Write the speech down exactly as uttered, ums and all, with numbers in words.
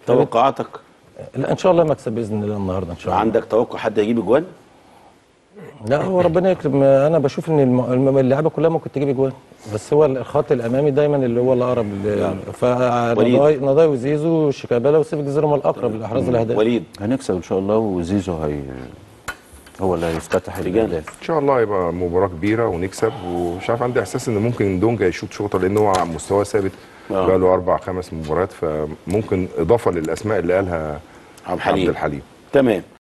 توقعاتك؟ لا ان شاء الله مكسب باذن الله النهارده ان شاء الله. عندك توقع حد هيجيب اجوان؟ لا هو ربنا يكرم. انا بشوف ان الم- اللعيبه كلها ممكن تجيب اجوان، بس هو الخط الامامي دايما اللي هو الاقرب. فنضاي وزيزو وشيكابالا وسيف الجزيره هم الاقرب لاحراز الاهداف. وليد هنكسب ان شاء الله، وزيزو هي هو اللي هيفتتح الاهداف ان شاء الله. هيبقى مباراه كبيره ونكسب، ومش عارف عندي احساس ان ممكن دونجا يشوط شوطه، لان هو على مستوى ثابت آه. بقى له اربع خمس مباريات، فممكن اضافه للاسماء اللي قالها عبد الحليم. عبد الحليم. تمام.